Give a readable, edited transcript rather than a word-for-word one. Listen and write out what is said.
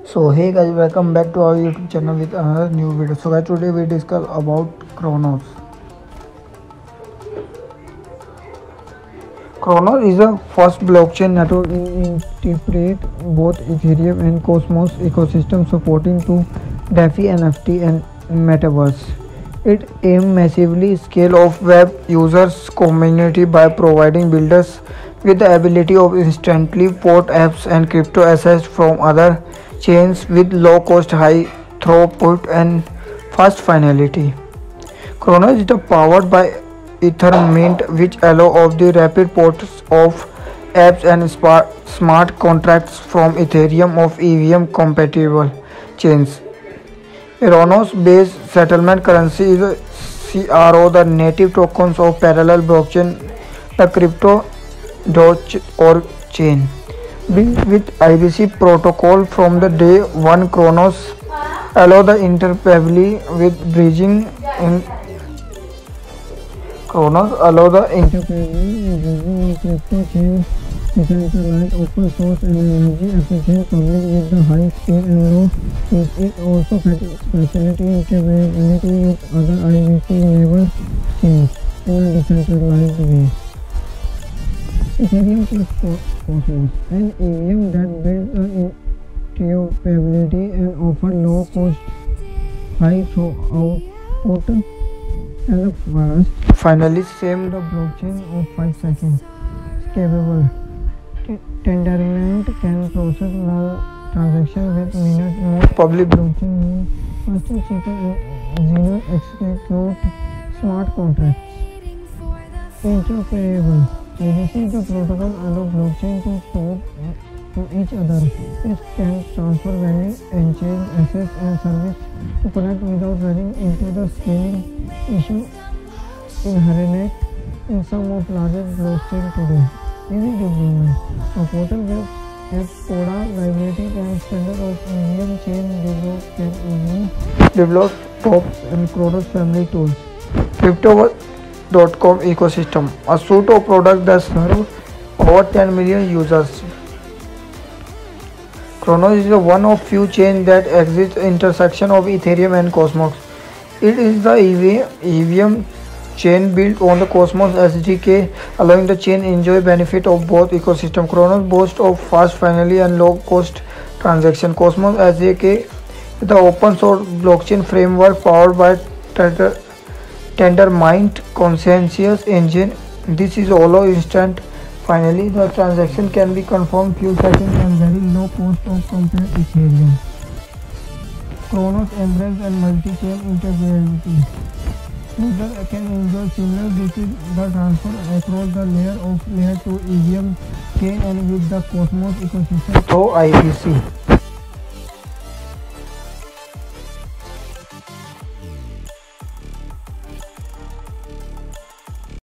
So hey guys, welcome back to our YouTube channel with another new video. So guys, today we discuss about Kronos. Kronos is the first blockchain network in integrate both Ethereum and Cosmos ecosystem, supporting to DeFi, NFT and Metaverse. It aims massively scale of web users community by providing builders with the ability of instantly port apps and crypto assets from other chains with low cost, high throughput and fast finality. Kronos is powered by Ethermint, which allow of the rapid ports of apps and smart contracts from Ethereum of EVM compatible chains. Kronos-based settlement currency is CRO, the native tokens of parallel blockchain, the crypto Doge or chain. Built with IBC protocol from the day one, Kronos allow the interoperability with bridging in crypto chains, decentralized, open source and energy efficient public with the high scale and low fees. It also facility interoperability with other IBC enabled chains in a decentralized way. Ethereum plus Cosmos, an EVM that builds interoperability and offer low cost, high output and the fast. Finally, same the blockchain of 5 seconds. Scalable. Tendermint can process the transaction with minutes. Most public blockchain means faster, cheaper and zero execute smart contracts. Interoperable. ABC, the protocol allows blockchain to talk to each other. It can transfer value and change assets and service to connect without running into the scaling issue inherent in some of largest blockchain today. Easy deployment. A portal web app Coda library and standard of medium chain can easily develop POPs and Kronos family tools. Crypto.com ecosystem, a suite of products that serve over 10 million users. Kronos is one of few chains that exist intersection of Ethereum and Cosmos. It is the EVM chain built on the Cosmos SDK, allowing the chain enjoy benefit of both ecosystem. Kronos boasts of fast finality and low cost transaction. Cosmos SDK is the open source blockchain framework powered by Tendermint consensus engine. This is allow instant. Finally, the transaction can be confirmed few seconds and very low cost of compared Ethereum. Kronos embraces and multi-chain interoperability. Users can enjoy seamless the transfer across the layer 2 EVM chain and with the Cosmos ecosystem through IBC.